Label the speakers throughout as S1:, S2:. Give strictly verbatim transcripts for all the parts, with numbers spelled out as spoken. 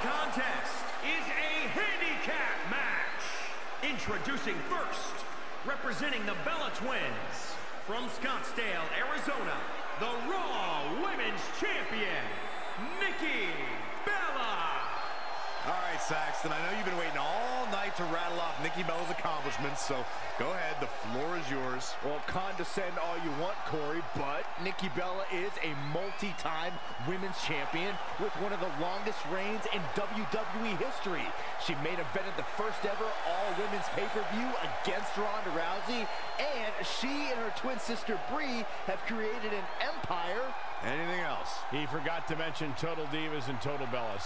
S1: contest is a handicap match. Introducing first, representing the Bella Twins, from Scottsdale, Arizona, the Raw Women's Champion, Nikki Bella.
S2: All right, Saxton, I know you've been waiting all night to rattle off Nikki Bella's accomplishments, so go ahead, the floor is yours.
S3: Well, condescend all you want, Corey, but Nikki Bella is a multi-time women's champion with one of the longest reigns in W W E history. She main evented the first ever all-women's pay-per-view against Ronda Rousey, and she and her twin sister Brie have created an empire.
S2: Anything else?
S4: He forgot to mention Total Divas and Total Bellas.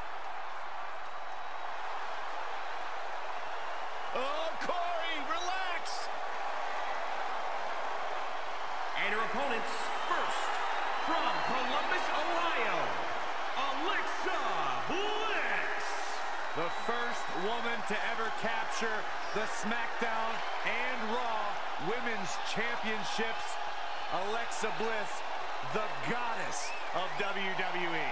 S2: Oh, Corey, relax!
S1: And her opponents, first, from Columbus, Ohio, Alexa Bliss.
S2: The first woman to ever capture the SmackDown and Raw Women's Championships, Alexa Bliss, the goddess of W W E.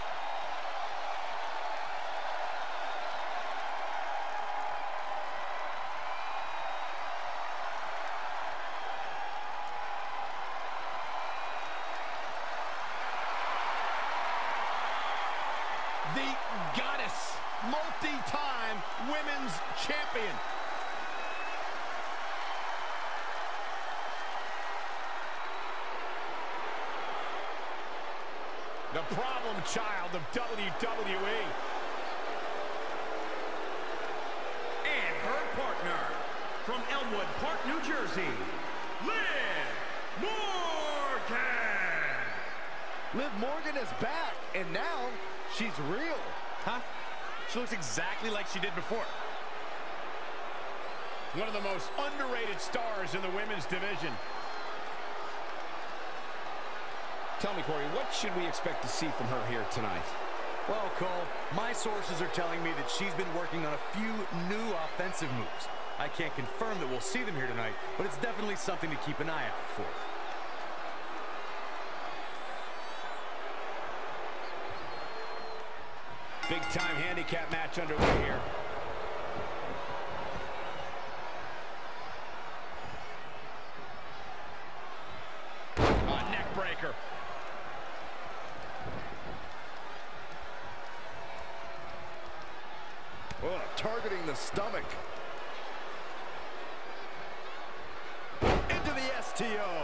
S3: The goddess, multi-time women's champion.
S4: The problem child of W W E.
S1: And her partner, from Elmwood Park, New Jersey, Liv Morgan.
S3: Liv Morgan is back, and now she's real.
S2: Huh? She looks exactly like she did before.
S4: One of the most underrated stars in the women's division.
S5: Tell me, Corey, what should we expect to see from her here tonight?
S6: Well, Cole, my sources are telling me that she's been working on a few new offensive moves. I can't confirm that we'll see them here tonight, but it's definitely something to keep an eye out for.
S4: Big-time handicap match underway here. A neck breaker.
S3: Oh, targeting the stomach. Into the S T O.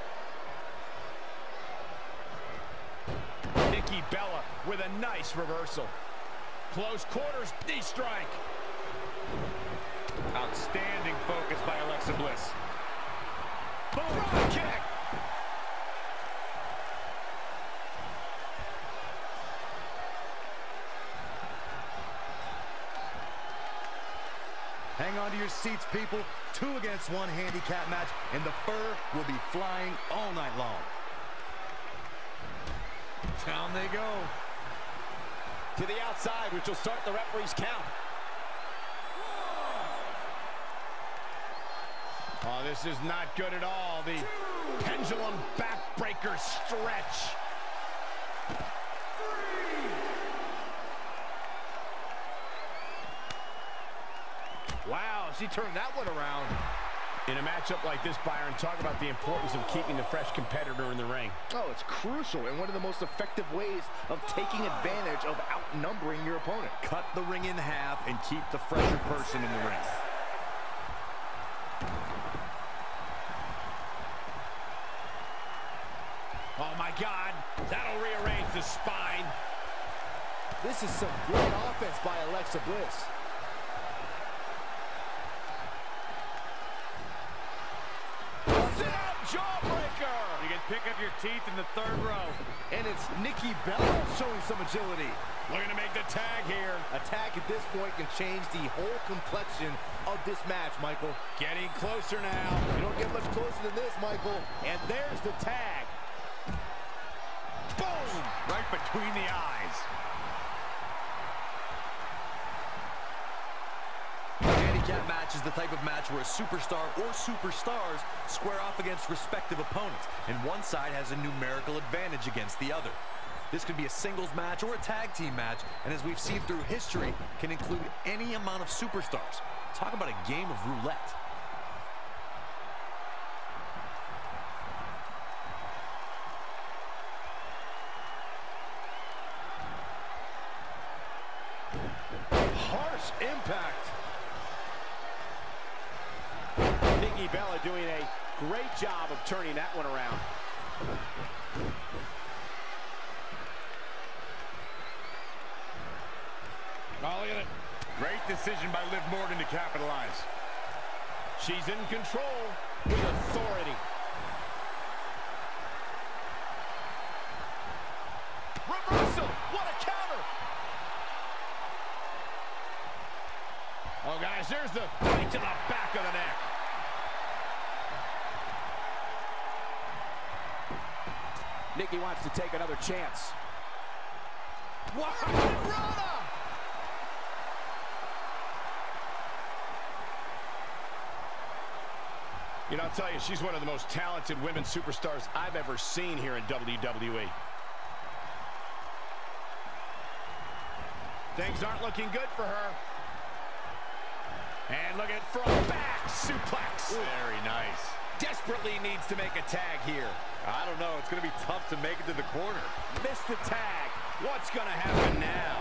S4: Nikki Bella with a nice reversal. Close quarters, knee strike.
S2: Outstanding focus by Alexa Bliss.
S4: Boom, kick.
S6: Hang on to your seats, people. Two against one handicap match, and the fur will be flying all night long.
S2: Down they go.
S5: To the outside, which will start the referee's count.
S4: Oh, this is not good at all. The pendulum backbreaker stretch.
S3: Wow, she turned that one around.
S4: In a matchup like this, Byron, talk about the importance of keeping the fresh competitor in the ring.
S3: Oh, it's crucial and one of the most effective ways of taking advantage of outnumbering your opponent.
S2: Cut the ring in half and keep the fresher person in the ring.
S4: Oh, my God. That'll rearrange the spine.
S3: This is some great offense by Alexa Bliss.
S4: Jawbreaker!
S2: You can pick up your teeth in the third row.
S3: And it's Nikki Bella showing some agility.
S4: Looking to make the tag here.
S3: A tag at this point can change the whole complexion of this match, Michael.
S4: Getting closer now.
S3: You don't get much closer than this, Michael.
S4: And there's the tag.
S2: Boom! Right between the eyes.
S6: Handicap match is the type of match where a superstar or superstars square off against respective opponents, and one side has a numerical advantage against the other. This could be a singles match or a tag team match, and as we've seen through history, can include any amount of superstars. Talk about a game of roulette.
S3: Harsh impact.
S7: Nikki Bella doing a great job of turning that one around.
S4: Oh, look at it.
S2: Great decision by Liv Morgan to capitalize.
S4: She's in control with authority.
S3: Reversal. What a counter.
S4: Oh, guys, there's the right to the back of the neck.
S7: Nikki wants to take another chance.
S3: Wow. Rana.
S4: You know, I'll tell you, she's one of the most talented women superstars I've ever seen here in W W E. Things aren't looking good for her. And look at from back suplex.
S2: Very nice.
S5: Desperately needs to make a tag here.
S6: I don't know. It's going to be tough to make it to the corner.
S7: Missed the tag.
S5: What's going to happen now?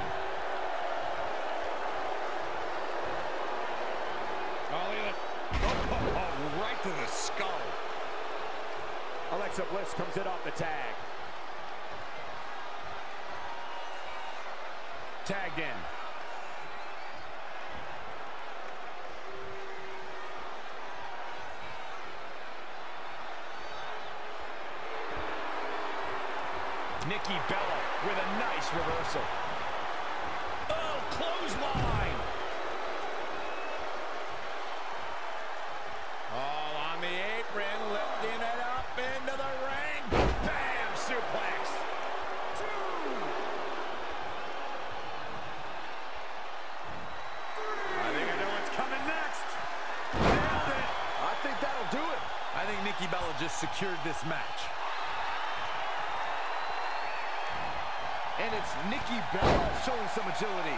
S4: Oh, look at it.
S2: Oh, oh, right to the skull.
S7: Alexa Bliss comes in off the tag.
S4: Tagged in. Nikki Bella with a nice reversal. Oh, clothesline. All on the apron, lifting it up into the ring. Bam, suplex. Two.
S2: I think I know what's coming next. Nailed it.
S3: I think that'll do it.
S6: I think Nikki Bella just secured this match.
S3: And it's Nikki Bella showing some agility.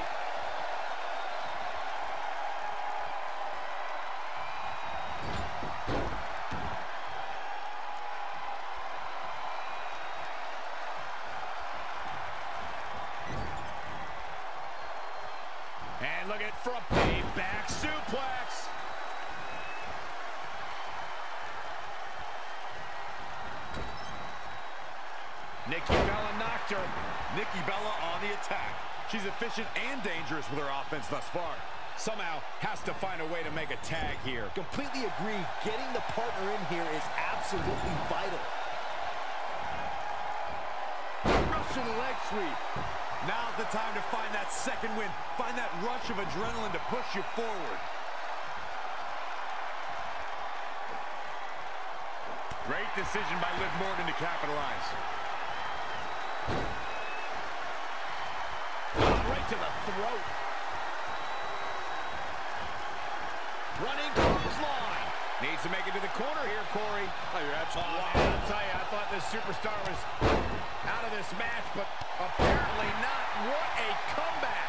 S4: And look at from a back suplex. Nikki Bella knocked her.
S6: Nikki Bella on the attack. She's efficient and dangerous with her offense thus far.
S4: Somehow has to find a way to make a tag here.
S3: Completely agree. Getting the partner in here is absolutely vital. Russian leg sweep.
S6: Now's the time to find that second win. Find that rush of adrenaline to push you forward.
S2: Great decision by Liv Morgan to capitalize.
S4: Right to the throat. Running clothesline. Needs to make it to the corner here, Corey.
S6: Oh, you're absolutely
S4: Oh,
S6: right.
S4: man, I'll tell you, I thought this superstar was out of this match, but apparently not. What a comeback.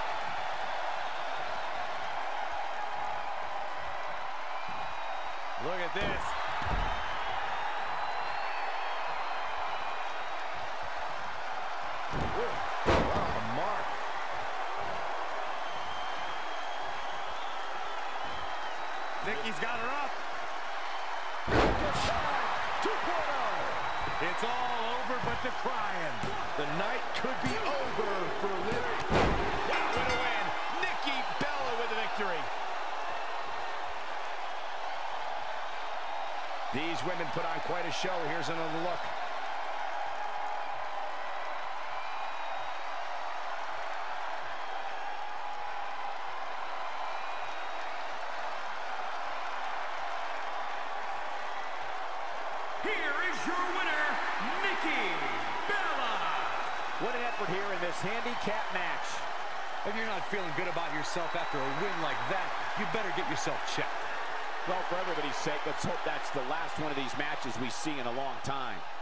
S6: Look at this.
S3: Mark.
S6: Nikki's got her up.
S3: two point oh.
S6: It's all over but the crying.
S3: The night could be over for Liv.
S4: Wow, what a win. Nikki Bella with the victory. These women put on quite a show. Here's another look.
S1: Here is your winner, Nikki Bella.
S7: What an effort here in this handicap match.
S6: If you're not feeling good about yourself after a win like that, you better get yourself checked.
S7: Well, for everybody's sake, let's hope that's the last one of these matches we see in a long time.